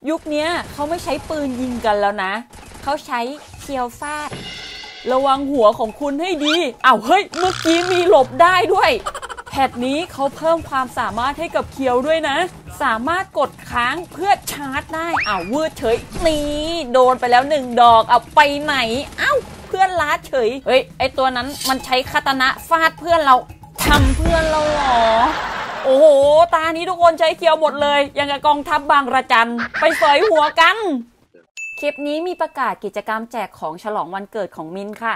ยุคนี้เขาไม่ใช้ปืนยิงกันแล้วนะเขาใช้เคียวฟาดระวังหัวของคุณให้ดีอ้าวเฮ้ยเมื่อกี้มีหลบได้ด้วยแพทนี้เขาเพิ่มความสามารถให้กับเคียวด้วยนะสามารถกดค้างเพื่อชาร์จได้อ้าววืดเฉยนี่โดนไปแล้ว1ดอกเอาไปไหนอ้าวเพื่อนล้าเฉยเฮ้ยไอตัวนั้นมันใช้คาตานะฟาดเพื่อนเราทำเพื่อนเราหรอโอ้โหตานี้ทุกคนใช้เคียวหมดเลยยังกับกองทัพบางระจันไปสอยหัวกันคลิปนี้มีประกาศกิจกรรมแจกของฉลองวันเกิดของมินค่ะ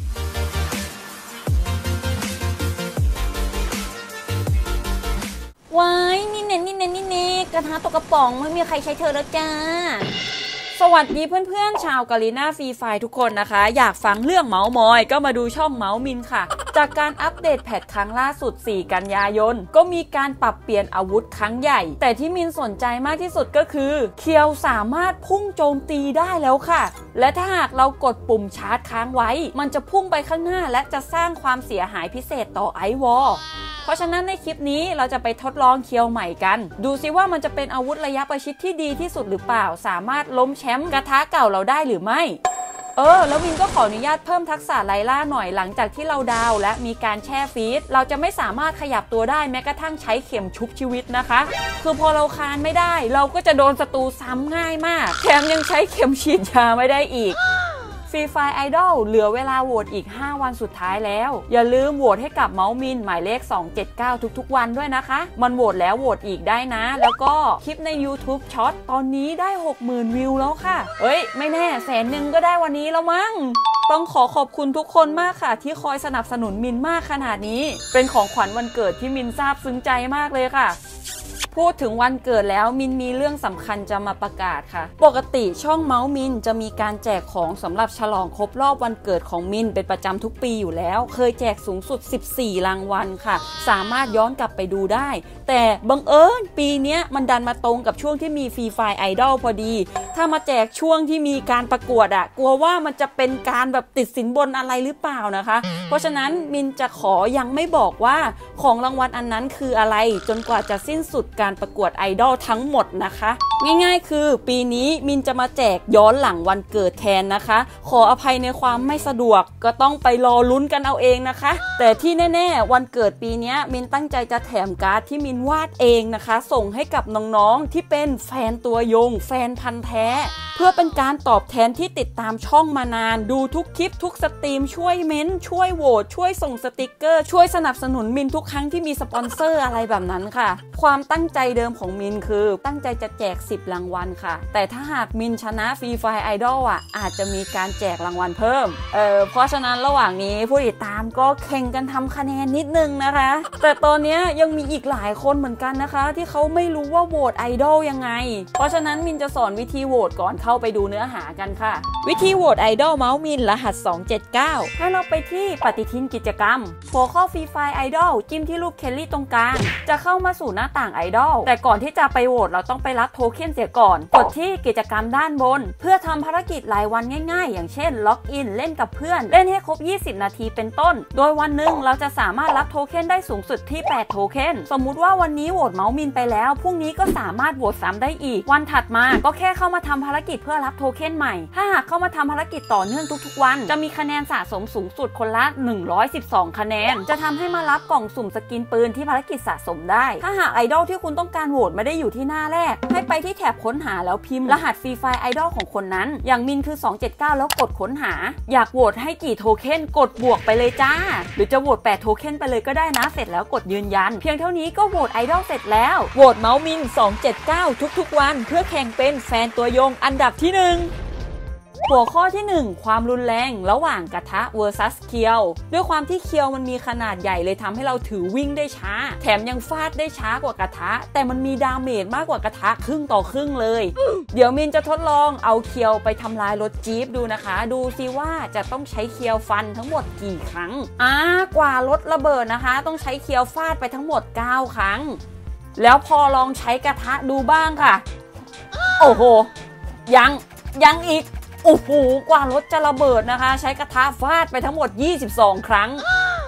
ว้ายนี่เน่กระทะตกกระป๋องไม่มีใครใช้เธอแล้วจ้าสวัสดีเพื่อนๆชาวกาลีน่าฟรีไฟทุกคนนะคะอยากฟังเรื่องเมาส์มอยก็มาดูช่องเมาส์มินค่ะจากการอัปเดตแพทครั้งล่าสุด4กันยายนก็มีการปรับเปลี่ยนอาวุธครั้งใหญ่แต่ที่มินสนใจมากที่สุดก็คือเคียวสามารถพุ่งโจมตีได้แล้วค่ะและถ้าหากเรากดปุ่มชาร์จค้างไว้มันจะพุ่งไปข้างหน้าและจะสร้างความเสียหายพิเศษต่อไอวอลเพราะฉะนั้นในคลิปนี้เราจะไปทดลองเคียวใหม่กันดูซิว่ามันจะเป็นอาวุธระยะประชิดที่ดีที่สุดหรือเปล่าสามารถล้มแชมป์กระทะเก่าเราได้หรือไม่แล้วมินก็ขออนุญาตเพิ่มทักษะไลล่าหน่อยหลังจากที่เราดาวและมีการแช่ฟรีซเราจะไม่สามารถขยับตัวได้แม้กระทั่งใช้เข็มชุบชีวิตนะคะคือพอเราคานไม่ได้เราก็จะโดนศัตรูซ้ำง่ายมากแถมยังใช้เข็มฉีดยาไม่ได้อีกฟรีไฟไอดอลเหลือเวลาโหวตอีก5วันสุดท้ายแล้วอย่าลืมโหวตให้กับเมาส์มินหมายเลข279ทุกๆวันด้วยนะคะมันโหวตแล้วโหวตอีกได้นะแล้วก็คลิปใน YouTube ช็อตตอนนี้ได้ 60,000 วิวแล้วค่ะไม่แน่100,000ก็ได้วันนี้แล้วมั้งต้องขอบคุณทุกคนมากค่ะที่คอยสนับสนุนมินมากขนาดนี้เป็นของขวัญวันเกิดที่มินซาบซึ้งใจมากเลยค่ะพูดถึงวันเกิดแล้วมินมีเรื่องสำคัญจะมาประกาศค่ะปกติช่องเมาส์มินจะมีการแจกของสำหรับฉลองครบรอบวันเกิดของมินเป็นประจำทุกปีอยู่แล้วเคยแจกสูงสุด14รางวัลค่ะสามารถย้อนกลับไปดูได้แต่บังเอิญปีนี้มันดันมาตรงกับช่วงที่มีฟรีไฟไอดอลพอดีถ้ามาแจกช่วงที่มีการประกวดกลัวว่ามันจะเป็นการแบบติดสินบนอะไรหรือเปล่านะคะเพราะฉะนั้นมินจะขอยังไม่บอกว่าของรางวัลอันนั้นคืออะไรจนกว่าจะสิ้นสุดการประกวดไอดอลทั้งหมดนะคะง่ายๆคือปีนี้มินจะมาแจกย้อนหลังวันเกิดแทนนะคะขออภัยในความไม่สะดวกก็ต้องไปรอลุ้นกันเอาเองนะคะแต่ที่แน่ๆวันเกิดปีนี้มินตั้งใจจะแถมการ์ดที่มินวาดเองนะคะส่งให้กับน้องๆที่เป็นแฟนตัวยงแฟนพันธุ์แท้เพื่อเป็นการตอบแทนที่ติดตามช่องมานานดูทุกคลิปทุกสตรีมช่วยเม้นช่วยโหวตช่วยส่งสติกเกอร์ช่วยสนับสนุนมินทุกครั้งที่มีสปอนเซอร์อะไรแบบนั้นค่ะความตั้งใจเดิมของมินคือตั้งใจจะแจก10รางวัลค่ะแต่ถ้าหากมินชนะฟรีไฟไอดอลอาจจะมีการแจกรางวัลเพิ่มเพราะฉะนั้นระหว่างนี้ผู้ติดตามก็แข่งกันทำคะแนนนิดนึงนะคะแต่ตอนนี้ยังมีอีกหลายคนเหมือนกันนะคะที่เขาไม่รู้ว่าโหวตไอดอลยังไงเพราะฉะนั้นมินจะสอนวิธีโหวตก่อนเข้าไปดูเนื้อหากันค่ะวิธีโหวตไอดอลเมาส์มินรหัส279ให้เราไปที่ปฏิทินกิจกรรมหัวข้อฟรีไฟไอดอลจิ้มที่รูปเคลลี่ตรงกลางจะเข้ามาสู่หน้าต่างไอดอลแต่ก่อนที่จะไปโหวตเราต้องไปรับโทเค็นเสียก่อนกดที่กิจกรรมด้านบนเพื่อทำภารกิจรายวันง่ายๆอย่างเช่นล็อกอินเล่นกับเพื่อนเล่นให้ครบ20นาทีเป็นต้นโดยวันหนึ่งเราจะสามารถรับโทเค็นได้สูงสุดที่8โทเค็นสมมุติว่าวันนี้โหวตเมาส์มินไปแล้วพรุ่งนี้ก็สามารถโหวตซ้ำได้อีกวันถัดมาก็แค่เข้ามาทำภารกิจเพื่อรับโทเค็นใหม่ถ้าหากเข้ามาทำภารกิจต่อเนื่องทุกๆวันจะมีคะแนนสะสมสูงสุดคนละ112คะแนนจะทำให้มารับกล่องสุ่มสกินปืนที่ภารกิจสะสมได้ถ้าหากไอดอลที่คุณต้องการโหวตไม่ได้อยู่ที่หน้าแรกให้ไปที่แถบค้นหาแล้วพิมพ์รหัสฟรีไฟไอดอลของคนนั้นอย่างมินคือ279แล้วกดค้นหาอยากโหวตให้กี่โทเค็นกดบวกไปเลยจ้าหรือจะโหวต8โทเค็นไปเลยก็ได้นะเสร็จแล้วกดยืนยันเพียงเท่านี้ก็โหวตไอดอลเสร็จแล้วโหวตเมาส์มิน279ทุกๆวันเพื่อแข่งเป็นแฟนตัวยงอันดับที่1หัวข้อที่1ความรุนแรงระหว่างกระทะ vs เคียวด้วยความที่เคียวมันมีขนาดใหญ่เลยทำให้เราถือวิ่งได้ช้าแถมยังฟาดได้ช้ากว่ากระทะแต่มันมีดาเมจมากกว่ากระทะครึ่งต่อครึ่งเลยเดี๋ยวมินจะทดลองเอาเคียวไปทำลายรถจี๊ปดูนะคะดูซิว่าจะต้องใช้เคียวฟันทั้งหมดกี่ครั้งกว่ารถระเบิดนะคะต้องใช้เคียวฟาดไปทั้งหมด9ครั้งแล้วพอลองใช้กระทะดูบ้างค่ะโอ้โหยังอีกโอ้โหกว่ารถจะระเบิดนะคะใช้กระทะฟาดไปทั้งหมด22ครั้ง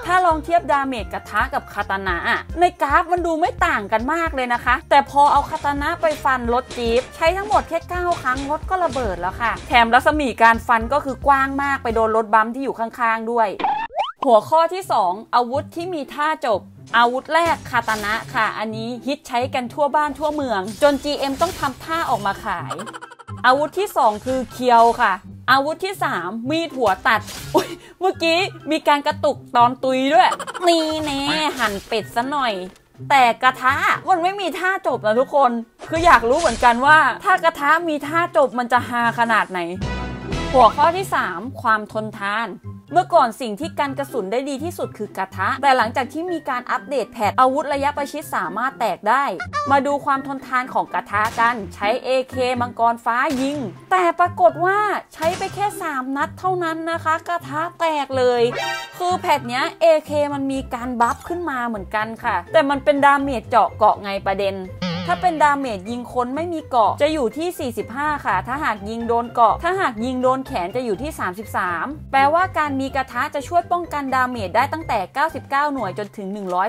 ถ้าลองเทียบดาเมจกระทะกับคาตานะในกราฟมันดูไม่ต่างกันมากเลยนะคะแต่พอเอาคาตานะไปฟันรถจี๊ปใช้ทั้งหมดแค่9 ครั้งรถก็ระเบิดแล้วค่ะแถมรัศมีการฟันก็คือกว้างมากไปโดนรถบัมป์ที่อยู่ข้างๆด้วยหัวข้อที่2อาวุธที่มีท่าจบอาวุธแรกคาตานะค่ะอันนี้ฮิตใช้กันทั่วบ้านทั่วเมืองจน GM ต้องทำท่าออกมาขายอาวุธที่2คือเคียวค่ะอาวุธที่3มีดหัวตัดอุ๊ยเมื่อกี้มีการกระตุกตอนตุยด้วยนี่แน่หั่นเป็ดซะหน่อยแต่กระทะมันไม่มีท่าจบนะทุกคนคืออยากรู้เหมือนกันว่าถ้ากระทะมีท่าจบมันจะฮาขนาดไหนหัวข้อที่3ความทนทานเมื่อก่อนสิ่งที่กันกระสุนได้ดีที่สุดคือกระทะแต่หลังจากที่มีการอัปเดตแพทอาวุธระยะประชิดสามารถแตกได้มาดูความทนทานของกระทะกันใช้ AK มังกรฟ้ายิงแต่ปรากฏว่าใช้ไปแค่3 นัดเท่านั้นนะคะกระทะแตกเลยคือแพทเนี้ย AK มันมีการบัฟขึ้นมาเหมือนกันค่ะแต่มันเป็นดาเมจเจาะเกาะไงประเด็นถ้าเป็นดาเมจยิงคนไม่มีเกาะจะอยู่ที่45ค่ะถ้าหากยิงโดนเกาะถ้าหากยิงโดนแขนจะอยู่ที่33แปลว่าการมีกระทะจะช่วยป้องกันดาเมจได้ตั้งแต่99หน่วยจนถึง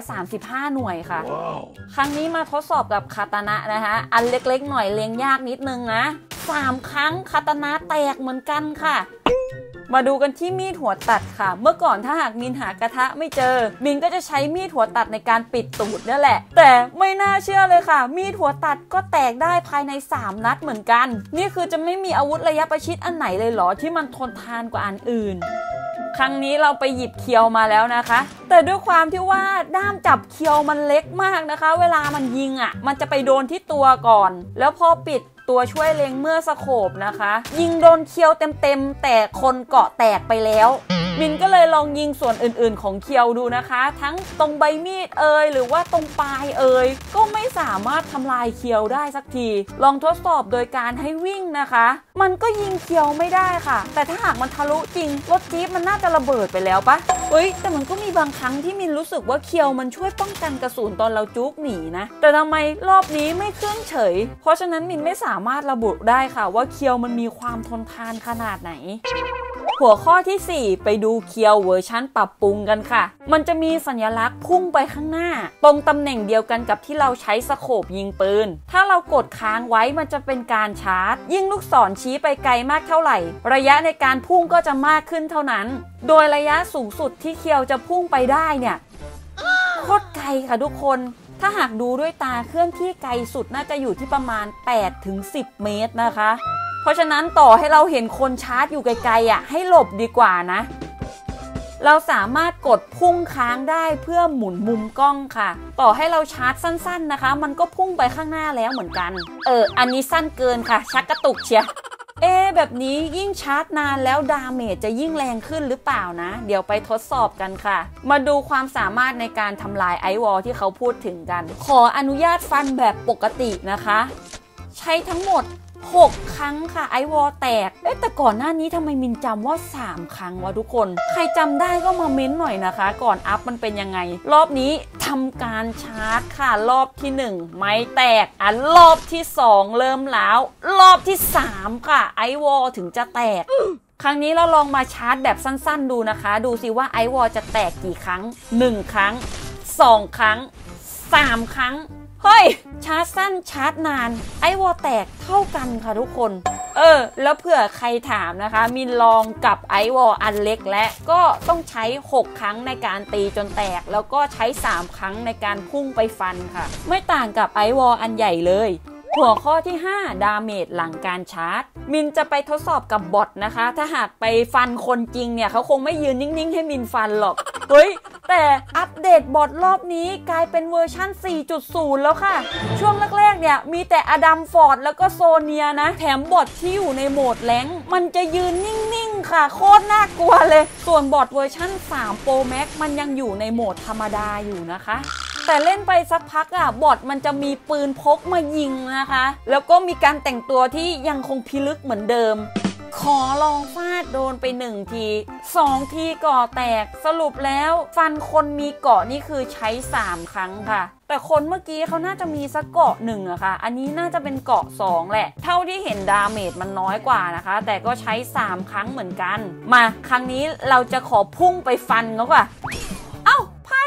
135หน่วยค่ะ wow. ครั้งนี้มาทดสอบกับคาตานะนะคะอันเล็กๆหน่อยเล็งยากนิดนึงนะ3 ครั้งคาตานะแตกเหมือนกันค่ะมาดูกันที่มีดหัวตัดค่ะเมื่อก่อนถ้าหากมินหากระทะไม่เจอมินก็จะใช้มีดหัวตัดในการปิดตูดนั่นแหละแต่ไม่น่าเชื่อเลยค่ะมีดหัวตัดก็แตกได้ภายใน3 นัดเหมือนกันนี่คือจะไม่มีอาวุธระยะประชิดอันไหนเลยเหรอที่มันทนทานกว่าอันอื่นครั้งนี้เราไปหยิบเคียวมาแล้วนะคะแต่ด้วยความที่ว่าด้ามจับเคียวมันเล็กมากนะคะเวลามันยิงมันจะไปโดนที่ตัวก่อนแล้วพอปิดตัวช่วยเล็งเมื่อสโคปนะคะยิงโดนเคียวเต็มแต่คนเกาะแตกไปแล้วมินก็เลยลองยิงส่วนอื่นๆของเคียวดูนะคะทั้งตรงใบมีดหรือว่าตรงปลายก็ไม่สามารถทำลายเคียวได้สักทีลองทดสอบโดยการให้วิ่งนะคะมันก็ยิงเคียวไม่ได้ค่ะแต่ถ้าหากมันทะลุจริงรถจี๊ปมันน่าจะระเบิดไปแล้วปะแต่มันก็มีบางครั้งที่มินรู้สึกว่าเคียวมันช่วยป้องกันกระสุนตอนเราจุกหนีนะแต่ทำไมรอบนี้ไม่เครื่องเฉยเพราะฉะนั้นมินไม่สามารถระบุได้ค่ะว่าเคียวมันมีความทนทานขนาดไหนหัวข้อที่4ไปดูเคียวเวอร์ชั่นปรับปรุงกันค่ะมันจะมีสัญลักษณ์พุ่งไปข้างหน้าตรงตำแหน่งเดียวกันกับที่เราใช้สโคปยิงปืนถ้าเรากดค้างไว้มันจะเป็นการชาร์จยิ่งลูกศรชี้ไปไกลมากเท่าไหร่ระยะในการพุ่งก็จะมากขึ้นเท่านั้นโดยระยะสูงสุดที่เคียวจะพุ่งไปได้เนี่ยโคตรไกลค่ะทุกคนถ้าหากดูด้วยตาเคลื่อนที่ไกลสุดน่าจะอยู่ที่ประมาณ 8-10 เมตรนะคะเพราะฉะนั้นต่อให้เราเห็นคนชาร์จอยู่ไกลๆให้หลบดีกว่านะเราสามารถกดพุ่งค้างได้เพื่อหมุนมุมกล้องค่ะต่อให้เราชาร์จสั้นๆนะคะมันก็พุ่งไปข้างหน้าแล้วเหมือนกันอันนี้สั้นเกินค่ะชักกระตุกเชียแบบนี้ยิ่งชาร์จนานแล้วดาเมจจะยิ่งแรงขึ้นหรือเปล่านะเดี๋ยวไปทดสอบกันค่ะมาดูความสามารถในการทำลายไอวอลที่เขาพูดถึงกันขออนุญาตฟันแบบปกตินะคะใช้ทั้งหมด6 ครั้งค่ะไอวอลแตกแต่ก่อนหน้านี้ทำไมมินจำว่า3 ครั้งวะทุกคนใครจำได้ก็มาเม้นหน่อยนะคะก่อนอัพมันเป็นยังไงรอบนี้ทำการชาร์จค่ะรอบที่1ไม่แตกรอบที่2เริ่มแล้วรอบที่3ค่ะไอวอลถึงจะแตกครั้งนี้เราลองมาชาร์จแบบสั้นๆดูนะคะดูสิว่าไอวอลจะแตกกี่ครั้ง1 ครั้ง2 ครั้ง3 ครั้งเฮ้ยชาร์จสั้นชาร์จนานไอวอลแตกเท่ากันค่ะทุกคนแล้วเผื่อใครถามนะคะมินลองกับไอวอลอันเล็กและก็ต้องใช้6 ครั้งในการตีจนแตกแล้วก็ใช้3 ครั้งในการพุ่งไปฟันค่ะไม่ต่างกับไอวอลอันใหญ่เลยหัวข้อที่5ดาเมจหลังการชาร์จมินจะไปทดสอบกับบอทนะคะถ้าหากไปฟันคนจริงเนี่ยเขาคงไม่ยืนนิ่งๆให้มินฟันหรอกแต่อัปเดตบอทรอบนี้กลายเป็นเวอร์ชั่น 4.0 แล้วค่ะช่วงแรกๆเนี่ยมีแต่อดัมฟอร์ดแล้วก็โซเนียนะแถมบอทที่อยู่ในโหมดแรงมันจะยืนนิ่งๆค่ะโคตรน่ากลัวเลยส่วนบอทเวอร์ชั่น3 Pro Max มันยังอยู่ในโหมดธรรมดาอยู่นะคะแต่เล่นไปสักพักบอทมันจะมีปืนพกมายิงนะคะแล้วก็มีการแต่งตัวที่ยังคงพิลึกเหมือนเดิมขอลองฟาดโดนไป1 ที2 ทีก่อแตกสรุปแล้วฟันคนมีเกาะนี่คือใช้3 ครั้งค่ะแต่คนเมื่อกี้เขาน่าจะมีสักเกาะ1อะค่ะอันนี้น่าจะเป็นเกาะ2แหละเท่าที่เห็นดาเมจมันน้อยกว่านะคะแต่ก็ใช้3 ครั้งเหมือนกันมาครั้งนี้เราจะขอพุ่งไปฟันเขาค่ะ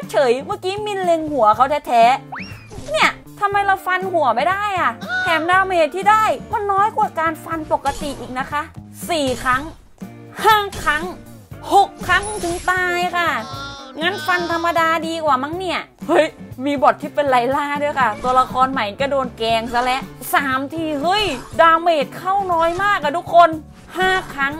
เฉยเมื่อกี้มินเล็งหัวเขาแท้ๆเนี่ยทำไมเราฟันหัวไม่ได้อะแถมดาเมจที่ได้มันน้อยกว่าการฟันปกติอีกนะคะ4 ครั้ง5 ครั้ง6 ครั้งถึงตายค่ะงั้นฟันธรรมดาดีกว่ามั้งเนี่ยเฮ้ยมีบทที่เป็นไลล่าด้วยค่ะตัวละครใหม่ก็โดนแกงซะแล้ว3 ทีเฮ้ยดาเมจเข้าน้อยมากอะทุกคน5 ครั้ง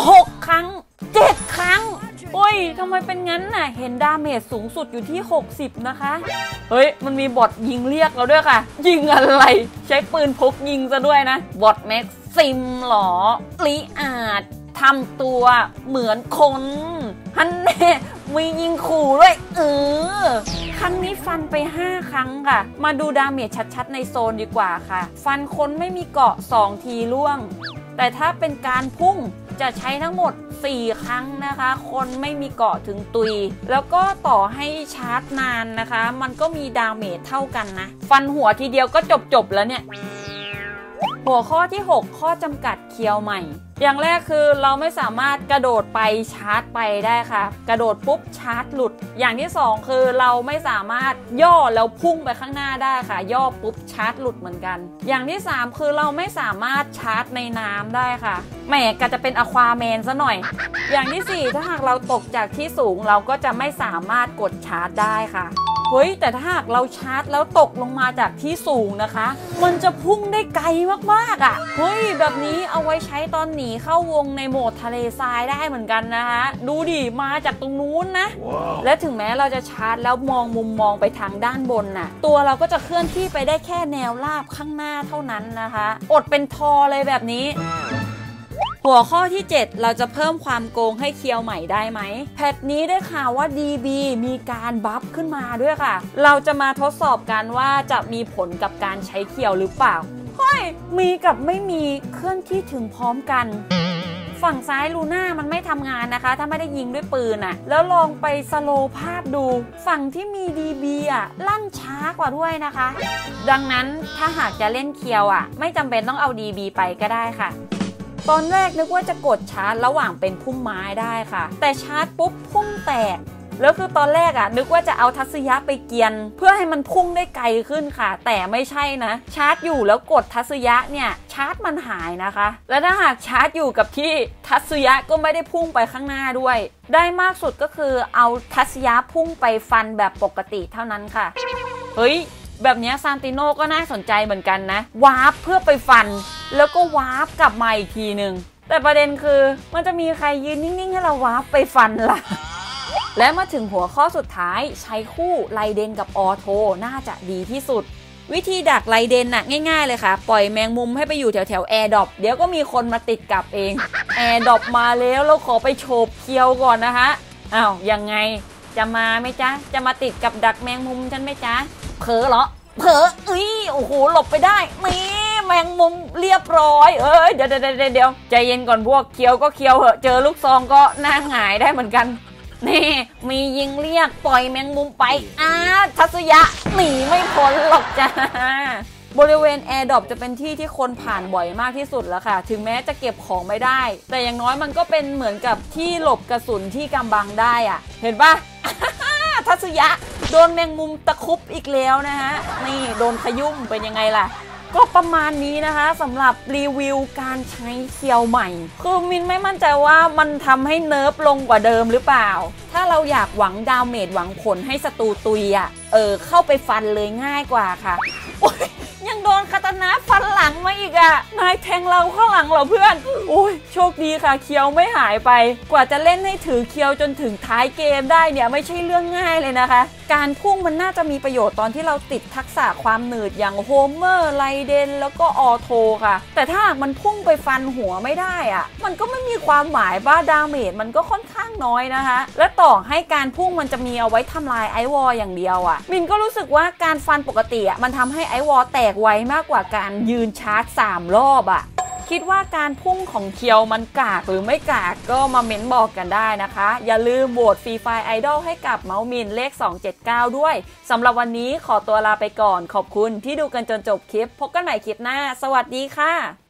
6 ครั้ง7 ครั้งโอ้ยทำไมเป็นงั้นน่ะเห็นดาเมจสูงสุดอยู่ที่60นะคะเฮ้ยมันมีบอทยิงเรียกเราด้วยค่ะยิงอะไรใช้ปืนพกยิงซะด้วยนะบอทแม็กซิมหรอลิอาดทำตัวเหมือนคนฮันเน่มียิงขู่ด้วยครั้งนี้ฟันไป5 ครั้งค่ะมาดูดาเมจชัดๆในโซนดีกว่าค่ะฟันคนไม่มีเกาะ2 ทีล่วงแต่ถ้าเป็นการพุ่งจะใช้ทั้งหมด4 ครั้งนะคะคนไม่มีเกาะถึงตุยแล้วก็ต่อให้ชาร์จนานนะคะมันก็มีดาเมจเท่ากันนะฟันหัวทีเดียวก็จบแล้วเนี่ยหัวข้อที่6ข้อจำกัดเคียวใหม่อย่างแรกคือเราไม่สามารถกระโดดไปชาร์จไปได้ค่ะกระโดดปุ๊บชาร์จหลุดอย่างที่2คือเราไม่สามารถย่อแล้วพุ่งไปข้างหน้าได้ค่ะย่อปุ๊บชาร์จหลุดเหมือนกันอย่างที่3คือเราไม่สามารถชาร์จในน้ำได้ค่ะแหมก็จะเป็นอควาแมนซะหน่อยอย่างที่4ถ้าหากเราตกจากที่สูงเราก็จะไม่สามารถกดชาร์จได้ค่ะเฮ้ยแต่ถ้าหากเราชาร์จแล้วตกลงมาจากที่สูงนะคะมันจะพุ่งได้ไกลมากๆอ่ะเฮ้ยแบบนี้เอาไว้ใช้ตอนหนีเข้าวงในโหมดทะเลทรายได้เหมือนกันนะคะดูดิมาจากตรงนู้นนะ wow. และถึงแม้เราจะชาร์จแล้วมองมุมมองไปทางด้านบนน่ะตัวเราก็จะเคลื่อนที่ไปได้แค่แนวราบข้างหน้าเท่านั้นนะคะอดเป็นทอเลยแบบนี้หัวข้อที่7เราจะเพิ่มความโกงให้เคียวใหม่ได้ไหมแพทนี้ได้ข่าวว่า DB มีการบัฟขึ้นมาด้วยค่ะเราจะมาทดสอบกันว่าจะมีผลกับการใช้เคียวหรือเปล่าเฮ้ยมีกับไม่มีเคลื่อนที่ถึงพร้อมกันฝั่งซ้ายลูน่ามันไม่ทำงานนะคะถ้าไม่ได้ยิงด้วยปืนอ่ะแล้วลองไปสโลว์ภาพดูฝั่งที่มี DB อ่ะลั่นช้ากว่าด้วยนะคะดังนั้นถ้าหากจะเล่นเคียวอ่ะไม่จำเป็นต้องเอา DB ไปก็ได้ค่ะตอนแรกนึกว่าจะกดชาร์จระหว่างเป็นพุ่มไม้ได้ค่ะแต่ชาร์จปุ๊บพุ่งแตกแล้วคือตอนแรกอ่ะนึกว่าจะเอาทัศยะไปเกียนเพื่อให้มันพุ่งได้ไกลขึ้นค่ะแต่ไม่ใช่นะชาร์จอยู่แล้วกดทัศยะเนี่ยชาร์จมันหายนะคะและถ้าหากชาร์จอยู่กับที่ทัศยะก็ไม่ได้พุ่งไปข้างหน้าด้วยได้มากสุดก็คือเอาทัศยะพุ่งไปฟันแบบปกติเท่านั้นค่ะเฮ้ยแบบนี้ซานติโน่ก็น่าสนใจเหมือนกันนะวาร์ปเพื่อไปฟันแล้วก็วาร์ปกลับมาอีกทีนึงแต่ประเด็นคือมันจะมีใครยืนนิ่งๆให้เราวาร์ปไปฟันล่ะและมาถึงหัวข้อสุดท้ายใช้คู่ไลเดนกับออโทน่าจะดีที่สุดวิธีดักไลเดนน่ะง่ายๆเลยค่ะปล่อยแมงมุมให้ไปอยู่แถวแอร์ดรอปเดี๋ยวก็มีคนมาติดกับเองแอร์ดรอปมาแล้วเราขอไปโฉบเคียวก่อนนะคะอ้าวยังไงจะมาไหมจ๊ะจะมาติดกับดักแมงมุมฉันไหมจ๊ะเผลอเหรอเผลอโอ้โหหลบไปได้นี่แมงมุมเรียบร้อยเดี๋ยวใจเย็นก่อนพวกเคียวก็เคียวเหอะเจอลูกซองก็หน้าหงายได้เหมือนกันนี่มียิงเรียกปล่อยแมงมุมไปทัศยะหนีไม่พ้นหรอกจ้าบริเวณแอร์ดรอปจะเป็นที่ที่คนผ่านบ่อยมากที่สุดแล้วค่ะถึงแม้จะเก็บของไม่ได้แต่อย่างน้อยมันก็เป็นเหมือนกับที่หลบกระสุนที่กำบังได้อะเห็นปะ ทัศยะโดนแมงมุมตะคุบอีกแล้วนะฮะนี่โดนขยุ่มเป็นยังไงล่ะก็ประมาณนี้นะคะสำหรับรีวิวการใช้เคียวใหม่คือมินไม่มั่นใจว่ามันทำให้เนิร์ฟลงกว่าเดิมหรือเปล่าถ้าเราอยากหวังดาเมจหวังผลให้ศัตรูตุยอ่ะเข้าไปฟันเลยง่ายกว่าค่ะโอ๊ยยังโดนคาตานะฟันหลังมาอีกอ่ะนายแทงเราข้างหลังเหรอเพื่อนโอ้ยโชคดีค่ะเคียวไม่หายไปกว่าจะเล่นให้ถือเคียวจนถึงท้ายเกมได้เนี่ยไม่ใช่เรื่องง่ายเลยนะคะการพุ่งมันน่าจะมีประโยชน์ตอนที่เราติดทักษะความหนืดอย่างโฮเมอร์ไลเดนแล้วก็ออโทค่ะแต่ถ้ามันพุ่งไปฟันหัวไม่ได้อ่ะมันก็ไม่มีความหมายว่าดาเมจมันก็ค่อนข้างน้อยนะคะและต่อให้การพุ่งมันจะมีเอาไว้ทำลายไอวอลอย่างเดียวอ่ะมินก็รู้สึกว่าการฟันปกติอ่ะมันทำให้ไอวอลแตกไวมากกว่าการยืนชาร์จ3 รอบอ่ะคิดว่าการพุ่งของเคียวมันกากหรือไม่กากก็มาเม้นบอกกันได้นะคะอย่าลืมโหวตฟรีไฟล์ไอดอลให้กับเมาส์มินเลข279ด้วยสำหรับวันนี้ขอตัวลาไปก่อนขอบคุณที่ดูกันจนจบคลิปพบกันใหม่คลิปหน้าสวัสดีค่ะ